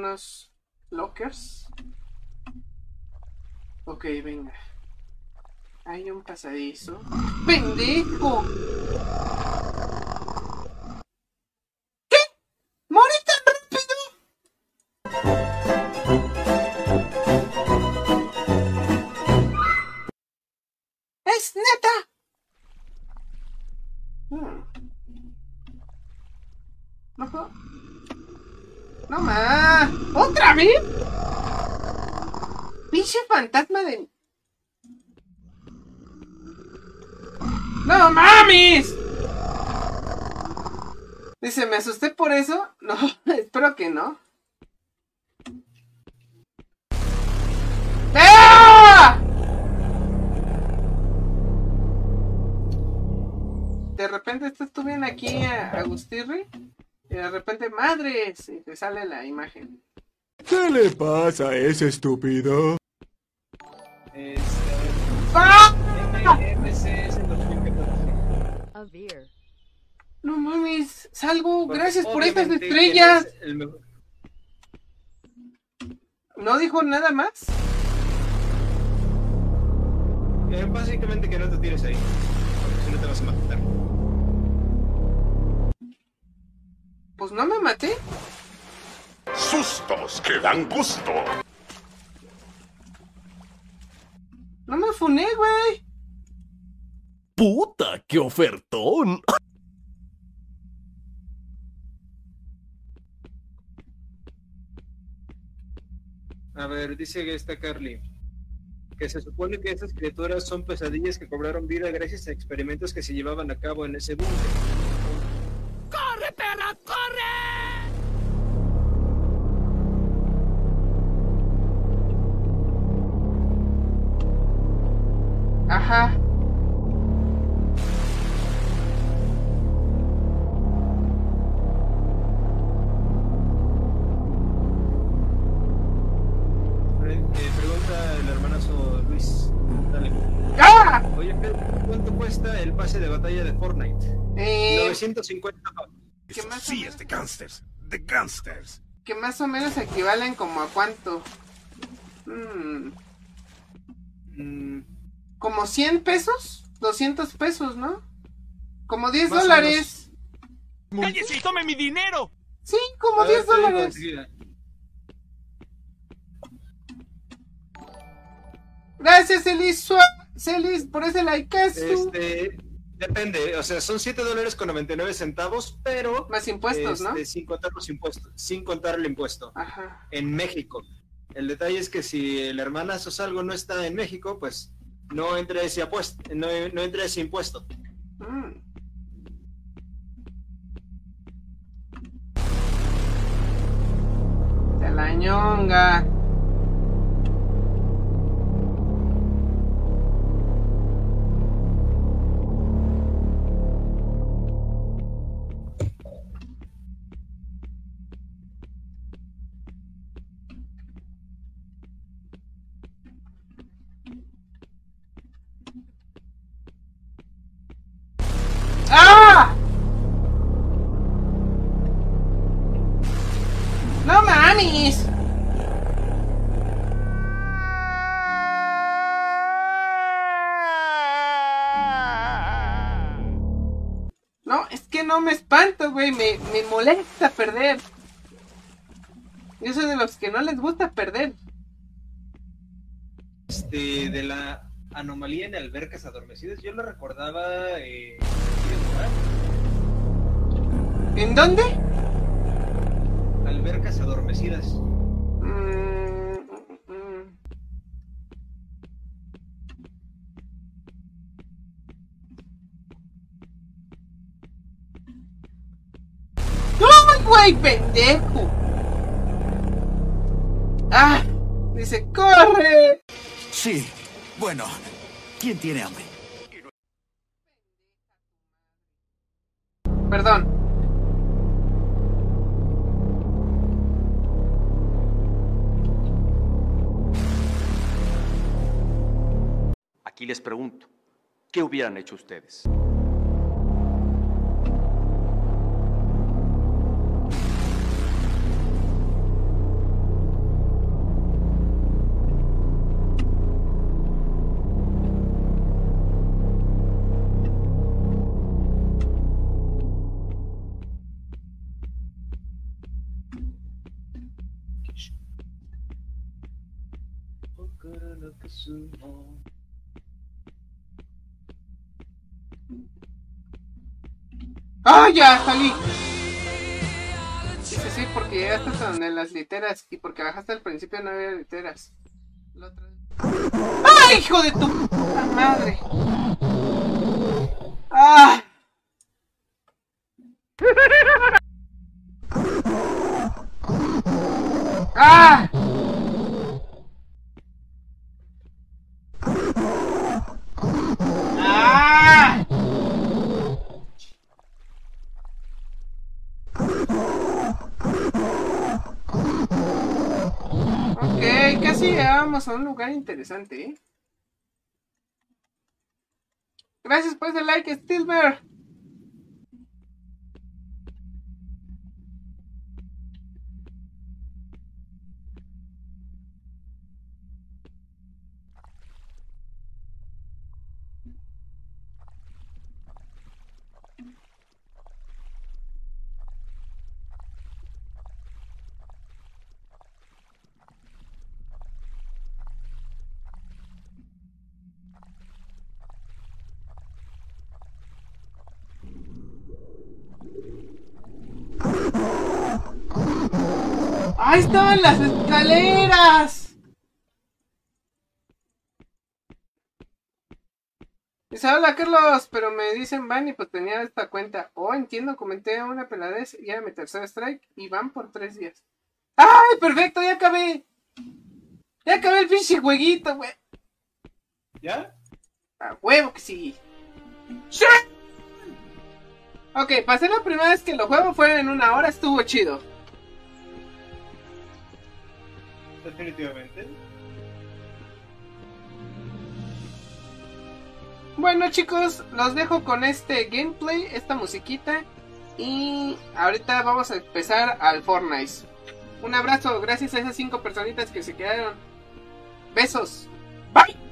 unos lockers. Ok, venga. Hay un pasadizo. ¡Pendejo! ¿Qué? ¡Morí tan rápido! ¡Es neta! No puedo. No más. ¿Otra vez? Pinche fantasma de... ¡No mames! Dice, ¿me asusté por eso? No, espero que no. ¡Ah! De repente estás tú bien aquí, Agustirri, y de repente, madres, y te sale la imagen. ¿Qué le pasa a ese estúpido? ¡Ah! MMC 2014. No mames, salgo, Porque gracias por estas obviamente estrellas. tienes el mejor- ¿No dijo nada más? Básicamente que no te tires ahí, porque si no te vas a matar. Pues no me maté. Sustos que dan gusto. No me funé, güey. ¡Puta, qué ofertón! A ver, dice que está Carly, que se supone que estas criaturas son pesadillas que cobraron vida gracias a experimentos que se llevaban a cabo en ese búnker. ¡Corre, perra, corre! Ajá. Pregunta el hermanazo Luis. Dale. ¡Ah! Oye, ¿cuánto cuesta el pase de batalla de Fortnite? 950. ¿Qué más o Sí, menos? es de gangsters. De gangsters. Que más o menos equivalen como a cuánto. ¿Como 100 pesos? 200 pesos, ¿no? Como 10 Más o dólares. ¡Cállese y tome mi dinero! Sí, como 10 te digo dólares. enseguida. Gracias, Celis, por ese likeazo. Depende, o sea, son $7.99, pero Más impuestos, ¿no? sin contar los impuestos, sin contar el impuesto. Ajá. En México. El detalle es que si el hermanazo Salgo no está en México, pues no entra ese no entra ese impuesto. De la ñonga. ¡Ah! ¡No mames! No, es que no me espanto, güey. Me molesta perder. Yo soy de los que no les gusta perder. De la anomalía en albercas adormecidas, yo lo recordaba. ¿En dónde? Albercas adormecidas. ¡Ay, güey, pendejo! ¡Ah! Dice, ¡corre! Sí, bueno, ¿quién tiene hambre? Perdón. Aquí les pregunto, ¿qué hubieran hecho ustedes? ¡Ah, ya! Salí. Dice sí, porque llegaste hasta donde las literas y porque bajaste al principio no había literas. ¡Ay, hijo de tu puta madre! ¡Ah! ¡Ah! ¡Ah! Ok, casi llegamos a un lugar interesante, ¿eh? Gracias por ese like, Stilber. ¡Ahí estaban las escaleras! Dice, hola Carlos, pero me dicen van y pues tenía esta cuenta. Oh, entiendo, comenté una peladez y era mi tercer strike y van por 3 días. ¡Ay, perfecto! ¡Ya acabé! ¡Ya acabé el pinche jueguito, güey! ¿Ya? ¡A huevo que sí! ¡Sí! Ok, pasé la primera vez que lo juego, fue en 1 hora, estuvo chido. Definitivamente. Bueno chicos, los dejo con este gameplay, esta musiquita. Y ahorita vamos a empezar al Fortnite. Un abrazo, gracias a esas 5 personitas que se quedaron. Besos. Bye.